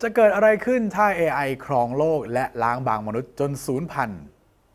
จะเกิดอะไรขึ้นถ้า AI ครองโลกและล้างบางมนุษย์จนสูญพันธุ์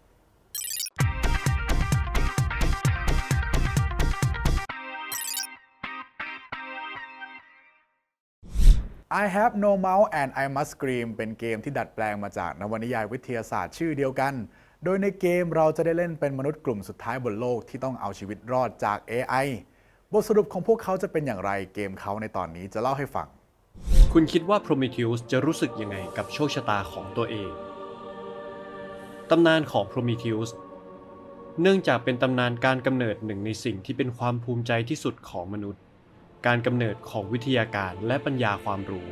I have no mouth and I must scream เป็นเกมที่ดัดแปลงมาจากนวนิยายวิทยาศาสตร์ชื่อเดียวกันโดยในเกมเราจะได้เล่นเป็นมนุษย์กลุ่มสุดท้ายบนโลกที่ต้องเอาชีวิตรอดจาก AI บทสรุปของพวกเขาจะเป็นอย่างไรเกมเขาในตอนนี้จะเล่าให้ฟังคุณคิดว่า Prometheus จะรู้สึกยังไงกับโชคชะตาของตัวเองตำนานของ Prometheus เนื่องจากเป็นตำนานการกำเนิดหนึ่งในสิ่งที่เป็นความภูมิใจที่สุดของมนุษย์การกำเนิดของวิทยาการและปัญญาความรู้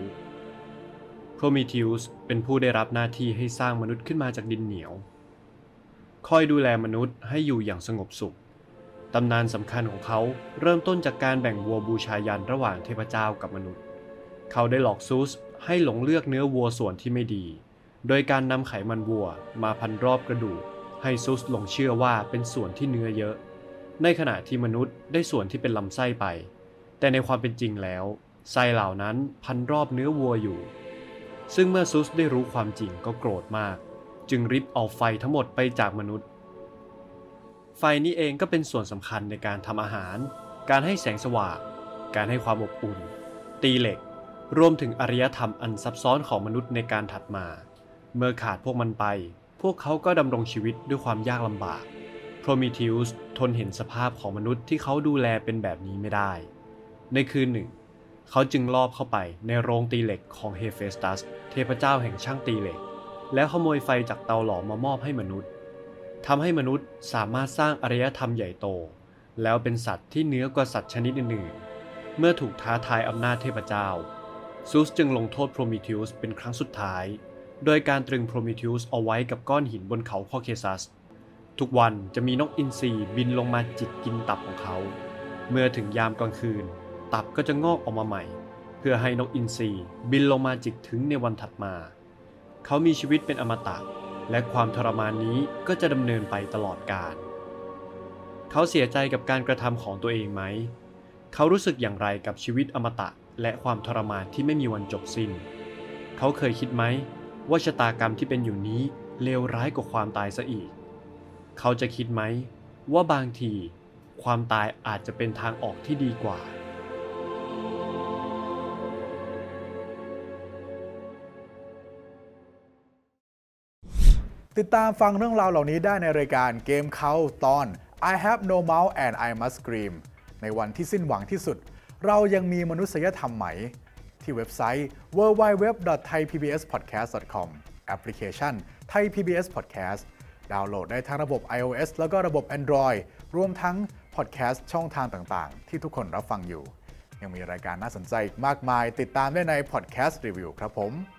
Prometheus เป็นผู้ได้รับหน้าที่ให้สร้างมนุษย์ขึ้นมาจากดินเหนียวคอยดูแลมนุษย์ให้อยู่อย่างสงบสุขตำนานสำคัญของเขาเริ่มต้นจากการแบ่งวัวบูชายันระหว่างเทพเจ้ากับมนุษย์เขาได้หลอกซูสให้หลงเลือกเนื้อวัวส่วนที่ไม่ดีโดยการนำไขมันวัวมาพันรอบกระดูกให้ซูสหลงเชื่อว่าเป็นส่วนที่เนื้อเยอะในขณะที่มนุษย์ได้ส่วนที่เป็นลำไส้ไปแต่ในความเป็นจริงแล้วไส้เหล่านั้นพันรอบเนื้อวัวอยู่ซึ่งเมื่อซูสได้รู้ความจริงก็โกรธมากจึงริบเอาไฟทั้งหมดไปจากมนุษย์ไฟนี้เองก็เป็นส่วนสำคัญในการทำอาหารการให้แสงสว่างการให้ความอบอุ่นตีเหล็กรวมถึงอารยธรรมอันซับซ้อนของมนุษย์ในการถัดมาเมื่อขาดพวกมันไปพวกเขาก็ดำรงชีวิตด้วยความยากลำบากโพรเมเธีอุสทนเห็นสภาพของมนุษย์ที่เขาดูแลเป็นแบบนี้ไม่ได้ในคืนหนึ่งเขาจึงลอบเข้าไปในโรงตีเหล็กของเฮเฟสตัสเทพเจ้าแห่งช่างตีเหล็กแล้วขโมยไฟจากเตาหลอมมามอบให้มนุษย์ทำให้มนุษย์สามารถสร้างอารยธรรมใหญ่โตแล้วเป็นสัตว์ที่เหนือกว่าสัตว์ชนิดอื่นๆเมื่อถูกท้าทายอำนาจเทพเจ้าซูสจึงลงโทษโพรเมเธีอุสเป็นครั้งสุดท้ายโดยการตรึงโพรเมเธีอุสเอาไว้กับก้อนหินบนเขาคอเคซัสทุกวันจะมีนกอินทรีบินลงมาจิกกินตับของเขาเมื่อถึงยามกลางคืนตับก็จะงอกออกมาใหม่เพื่อให้นกอินทรีบินลงมาจิกถึงในวันถัดมาเขามีชีวิตเป็นอมตะและความทรมานนี้ก็จะดำเนินไปตลอดกาลเขาเสียใจกับการกระทำของตัวเองไหมเขารู้สึกอย่างไรกับชีวิตอมตะและความทรมานที่ไม่มีวันจบสิ้นเขาเคยคิดไหมว่าชะตากรรมที่เป็นอยู่นี้เลวร้ายกว่าความตายซะอีกเขาจะคิดไหมว่าบางทีความตายอาจจะเป็นทางออกที่ดีกว่าติดตามฟังเรื่องราวเหล่านี้ได้ในรายการเกมเขาตอน I have no mouth and I must scream ในวันที่สิ้นหวังที่สุดเรายังมีมนุษยธรรมไหมที่เว็บไซต์ www.thaipbspodcast.com แอปพลิเคชัน Thai PBS Podcast ดาวน์โหลดได้ทั้งระบบ iOS แล้วก็ระบบ Android รวมทั้ง Podcast ช่องทางต่างๆที่ทุกคนรับฟังอยู่ยังมีรายการน่าสนใจอีกมากมายติดตามได้ใน Podcast Review ครับผม